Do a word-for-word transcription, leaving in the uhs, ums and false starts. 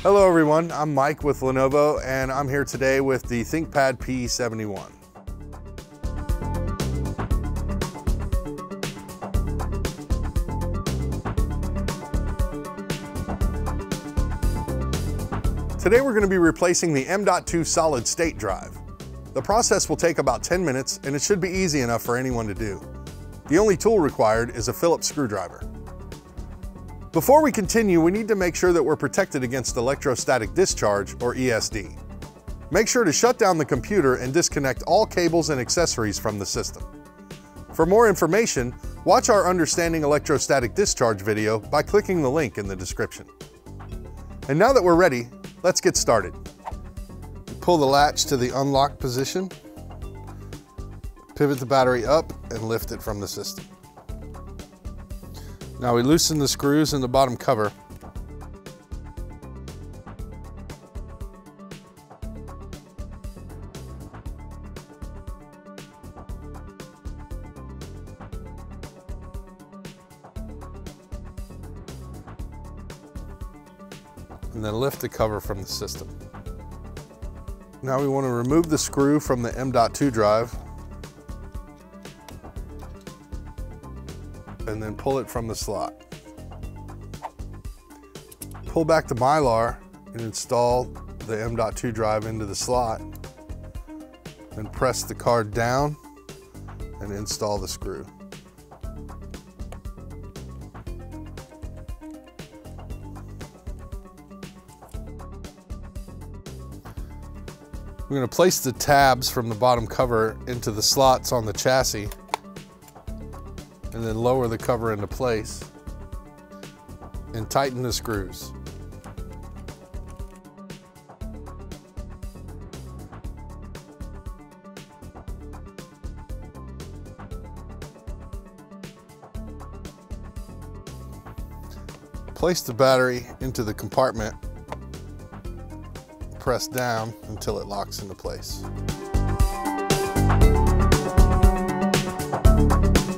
Hello everyone, I'm Mike with Lenovo and I'm here today with the ThinkPad P seventy-one. Today we're going to be replacing the M dot two Solid State Drive. The process will take about ten minutes and it should be easy enough for anyone to do. The only tool required is a Phillips screwdriver. Before we continue, we need to make sure that we're protected against electrostatic discharge, or E S D. Make sure to shut down the computer and disconnect all cables and accessories from the system. For more information, watch our Understanding Electrostatic Discharge video by clicking the link in the description. And now that we're ready, let's get started. Pull the latch to the unlock position, pivot the battery up, and lift it from the system. Now we loosen the screws in the bottom cover. And then lift the cover from the system. Now we want to remove the screw from the M dot two drive and then pull it from the slot. Pull back the Mylar and install the M dot two drive into the slot. Then press the card down and install the screw. We're going to place the tabs from the bottom cover into the slots on the chassis and then lower the cover into place and tighten the screws. Place the battery into the compartment. Press down until it locks into place.